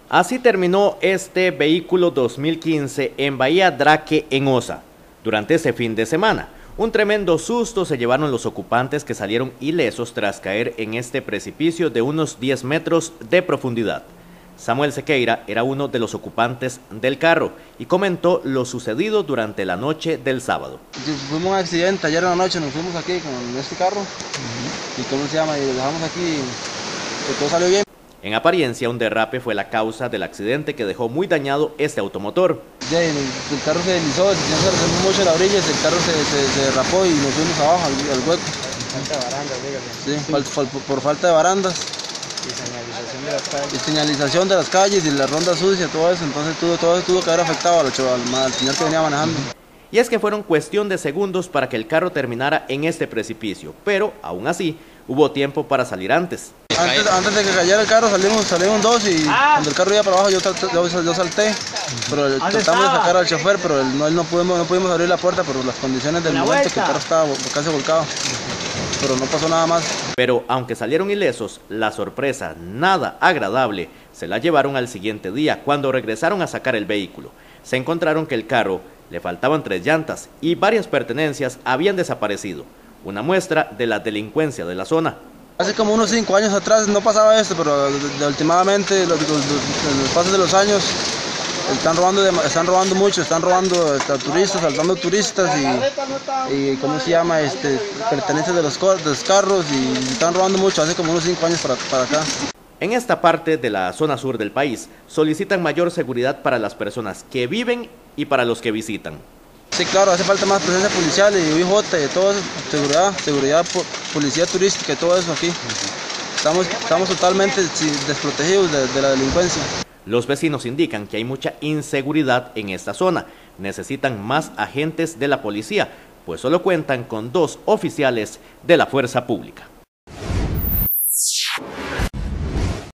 Así terminó este vehículo 2015 en Bahía Draque, en Osa. Durante ese fin de semana, un tremendo susto se llevaron los ocupantes que salieron ilesos tras caer en este precipicio de unos 10 metros de profundidad. Samuel Sequeira era uno de los ocupantes del carro y comentó lo sucedido durante la noche del sábado. Fuimos un accidente, ayer en la noche nos fuimos aquí con este carro y ¿cómo se llama? Y lo dejamos aquí, que todo salió bien. En apariencia, un derrape fue la causa del accidente que dejó muy dañado este automotor. El carro se deslizó, se reservó mucho la orilla, el carro se derrapó y nos fuimos abajo al hueco. Falta de barandas, dígame. Sí, por falta de barandas. Y señalización de las calles. Y señalización de las calles y la ronda sucia, todo eso. Entonces todo eso tuvo que haber afectado al señor que venía manejando. Y es que fueron cuestión de segundos para que el carro terminara en este precipicio, pero aún así hubo tiempo para salir antes. Antes de que cayera el carro salimos dos y cuando el carro iba para abajo yo salté, pero tratamos de sacar al chofer, pero no pudimos abrir la puerta por las condiciones del momento, que el carro estaba casi volcado, pero no pasó nada más. Pero aunque salieron ilesos, la sorpresa nada agradable se la llevaron al siguiente día, cuando regresaron a sacar el vehículo. Se encontraron que el carro le faltaban 3 llantas y varias pertenencias habían desaparecido, una muestra de la delincuencia de la zona. Hace como unos 5 años atrás no pasaba esto, pero últimamente, los pasos de los años, están robando mucho, están robando turistas, saltando turistas y ¿cómo se llama? Pertenencias de los carros y están robando mucho, hace como unos 5 años para acá. En esta parte de la zona sur del país solicitan mayor seguridad para las personas que viven y para los que visitan. Sí, claro, hace falta más presencia policial y UIJ y todo eso, seguridad, policía turística y todo eso aquí. Estamos totalmente desprotegidos de la delincuencia. Los vecinos indican que hay mucha inseguridad en esta zona. Necesitan más agentes de la policía, pues solo cuentan con 2 oficiales de la fuerza pública.